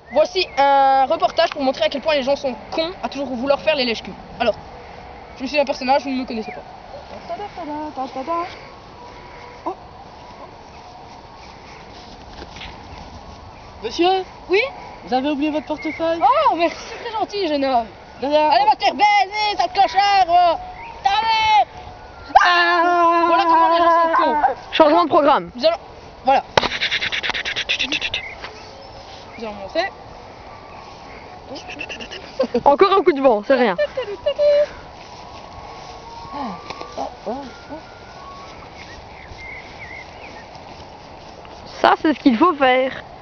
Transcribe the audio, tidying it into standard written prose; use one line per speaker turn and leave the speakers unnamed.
Voici un reportage pour montrer à quel point les gens sont cons à toujours vouloir faire les lèche-culs. Alors, je suis un personnage, vous ne me connaissez pas. Oh.
Monsieur,
Oui?
vous avez oublié votre portefeuille?
Oh, merci, c'est très gentil, jeune homme.
Derrière.
Allez, va te faire baiser, sale clochard. T'allais. Voilà comment les gens sont cons.
Changement de programme.
Nous allons... Voilà. Nous allons montrer.
Encore un coup de vent, c'est rien. Ça, c'est ce qu'il faut faire.